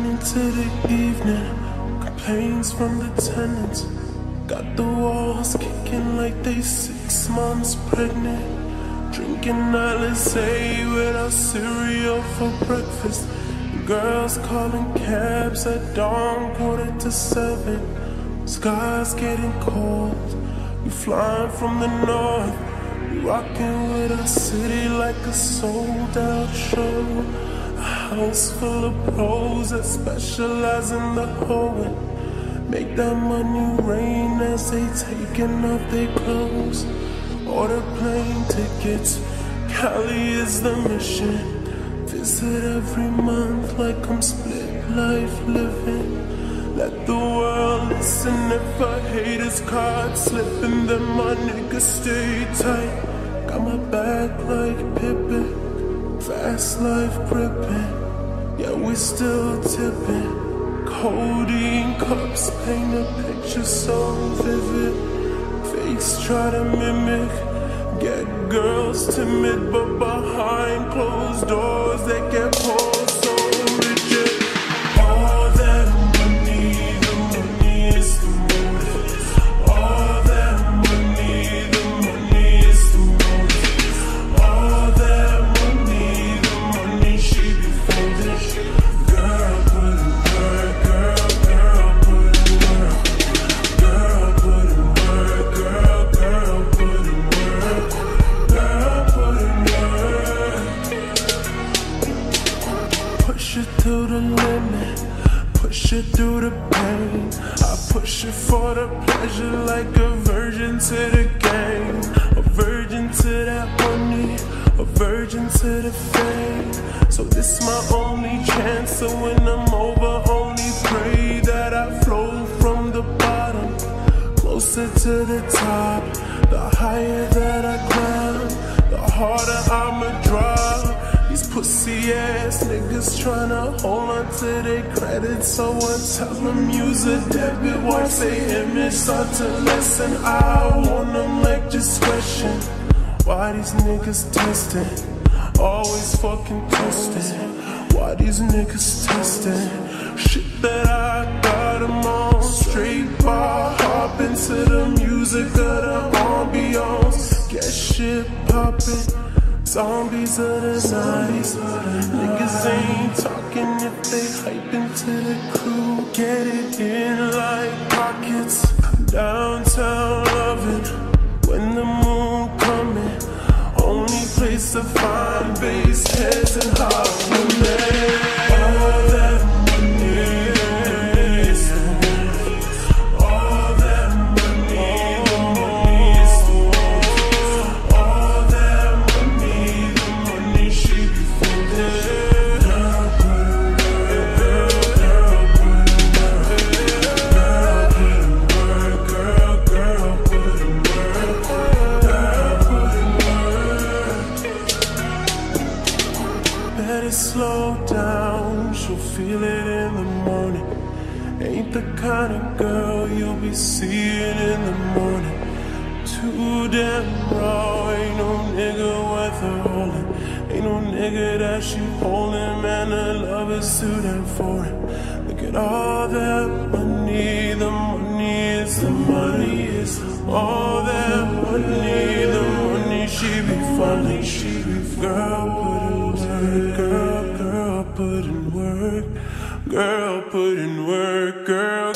into the evening, complaints from the tenants. Got the walls kicking like they 6 months pregnant. Drinking Alizé without cereal for breakfast. Girls calling cabs at dawn, 6:45. Sky's getting cold. We flying from the north. We rocking with our city like a sold-out show. A house full of pros that specialize in the hoeing. Make that money rain as they taking off their clothes. Order plane tickets, Cali is the mission. Visit every month like I'm split life living. Let the world listen if I hate his card slipping, then my niggas stay tight. Got my back like Pippin, fast life gripping. Yeah, we still tipping. Codeine cups paint a picture so vivid. Fakes try to mimic, get girls timid, but behind closed doors they get pulled so rigid. All that money, the money is the motive. All that money, the money is the motive. All that money, the money she be folded. Girl, put in work, girl, girl, put in work. Girl, put in work, girl, girl, put in work. Girl, put in work. Push it to the limit, push it through the pain. I push it for the pleasure like a virgin to the game. A virgin to that money, a virgin to the fame. So this my only chance, so when I'm over, only pray that I flow from the bottom closer to the top. The higher that I climb, the harder I'ma drop. These pussy ass niggas tryna hold on to their credit, so I tell them use a debit. Watch they image start to lessen. I want them like discretion. Why these niggas testing? Always fucking testing. Why these niggas testing? Shit that I got them on. Straight bar, hop into the music of the ambiance. Get shit poppin'. Zombies of the night. Niggas ain't talking if they hype into the crew. Get it in like pockets. Downtown loving when the moon coming. Only place to find bass heads and hot women. All that money, is the motive. All that money, the money is the motive. All that money, the money she be folded. Girl, put in work, girl, girl, put in work. Girl, put in work, girl, girl, put in work. Girl, put in work. Better slow down, she'll feel it in the morning. Ain't the kind of girl you'll be seeing in the morning. Too damn raw, ain't no nigga worth her holding. Ain't no nigga that she holding, man, her love is too damn foreign. Look at all that money, the money is the money is all that money, the money she be funny, she be girl, put in work, girl, girl, put in work, girl, put in work, girl.